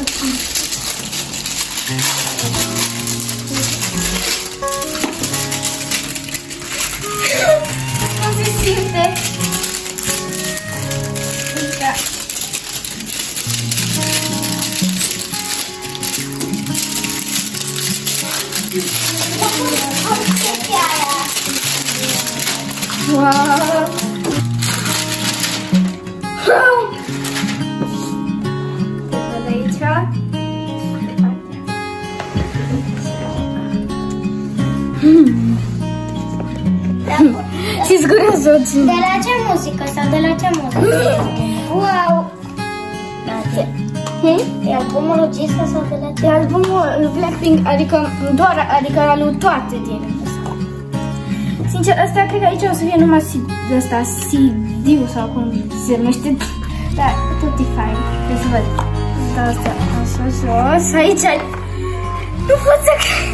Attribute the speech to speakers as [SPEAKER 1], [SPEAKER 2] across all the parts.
[SPEAKER 1] Cum se simte? Uite. Wow! Și zgurăzoți.
[SPEAKER 2] De la ce muzică sau de la ce muzică?
[SPEAKER 1] Wow!
[SPEAKER 2] E albumul lui Jisoo sau de la ce?
[SPEAKER 1] E albumul lui Blackpink, adică la lui toate din ăsta. Sincer, ăsta cred că aici o să fie numai CD-ul sau cum se numește. Dar tot e fain. Trebuie să văd. Da, asta, așa, jos. Aici ai... Nu pot să cred.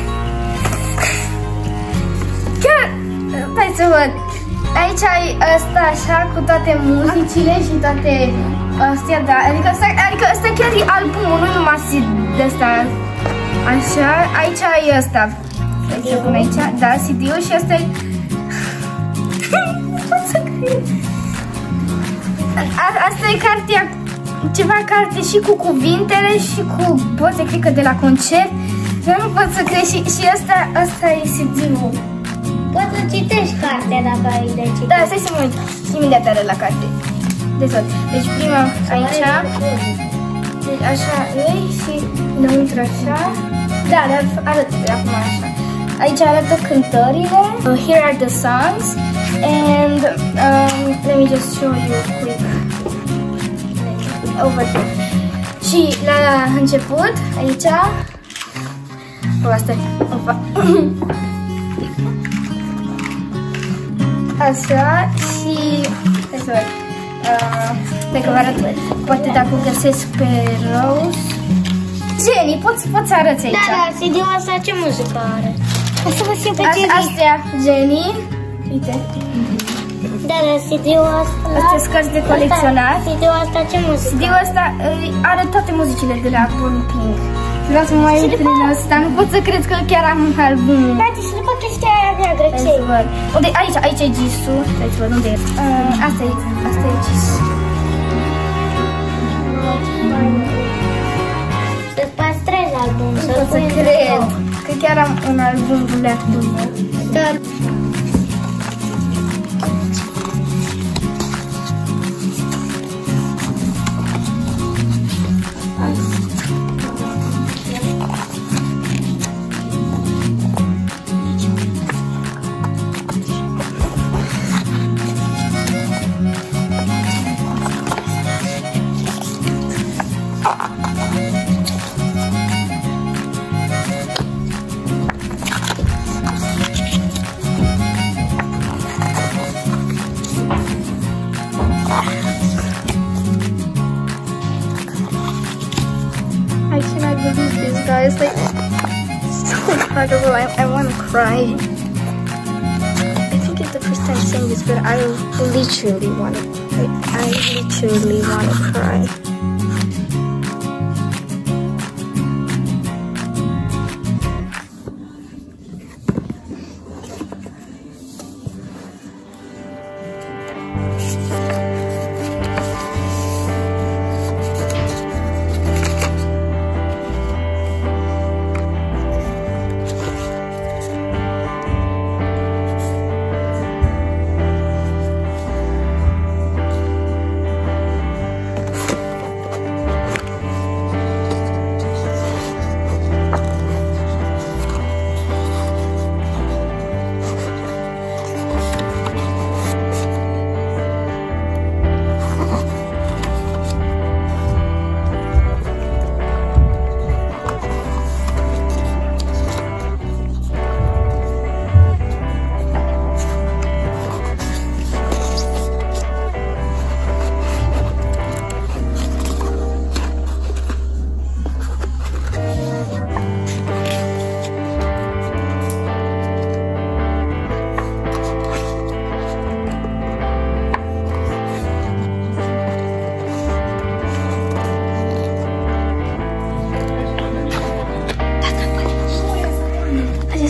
[SPEAKER 1] Chiar... Stai să văd. Aici ai ăsta așa cu toate muzicile și toate astea, da. Adică ăsta chiar e albumul, nu numai de ăsta. Așa, aici ai ăsta. Hai să pun aici, da, CD-ul și ăsta e... Nu pot să cred. Asta e cartea, ceva carte și cu cuvintele și cu poze, cred că de la concert. Nu pot să cred și ăsta e CD-ul.
[SPEAKER 2] Poți să citești cartea dacă ai de citit.
[SPEAKER 1] Da, stai să mă uit imediat are la carte. Deci prima aici. Deci așa ei și înăuntru așa. Da, dar arăt acum așa. Aici arată cântările. Here are the songs. And let me just show you quick. Over here. Și la început, aici. Asta e. Așa și... Hai să văd. Stai că vă arăt. Poate dacă o găsesc pe Rose. Jenny, poți să arăți aici.
[SPEAKER 2] Da, CD-ul ăsta ce muzică are? O să vă simt pe Jenny.
[SPEAKER 1] Astea, Jenny. Uite.
[SPEAKER 2] Da, CD-ul ăsta...
[SPEAKER 1] Astea scărți de colecționat.
[SPEAKER 2] CD-ul ăsta ce muzică?
[SPEAKER 1] CD-ul ăsta are toate muzicile de la Blackpink. Vreau să mă mai uit prin ăsta, nu pot să cred că chiar am un album.
[SPEAKER 2] Da, și după chestia aia neagră, ce e?
[SPEAKER 1] Unde? Aici e Jisoo. Hai să văd unde e. Asta e Jisoo.
[SPEAKER 2] Să-ți păstrezi albumul,
[SPEAKER 1] Nu pot să cred că chiar am un album Blackpink.
[SPEAKER 2] Da.
[SPEAKER 1] I cannot believe this, guys. Like, so incredible. I want to cry. I think it's the first time saying this, but I literally want to. I literally want to cry.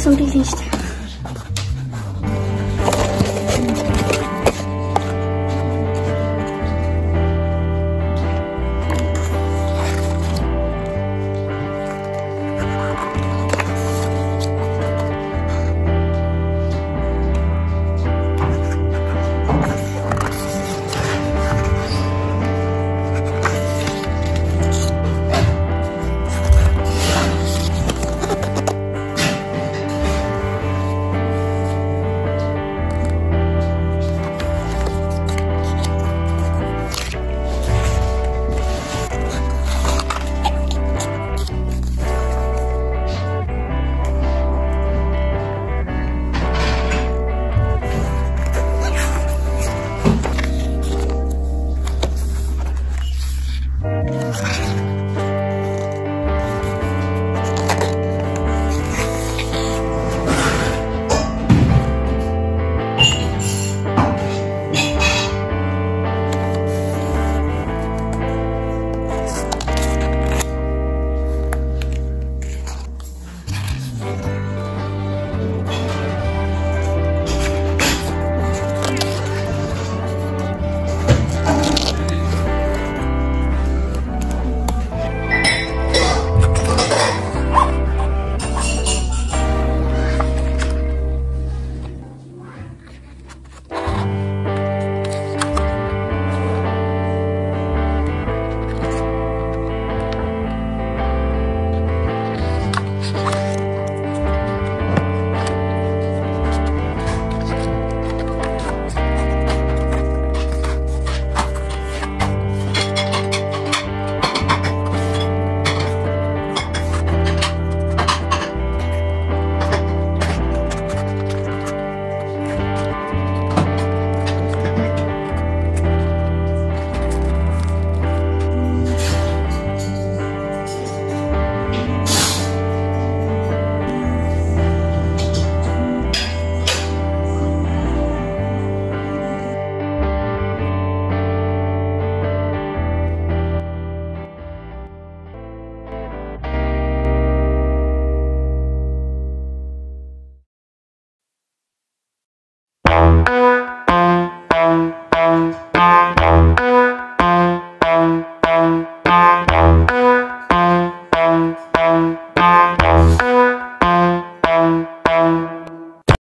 [SPEAKER 1] un pic liniște.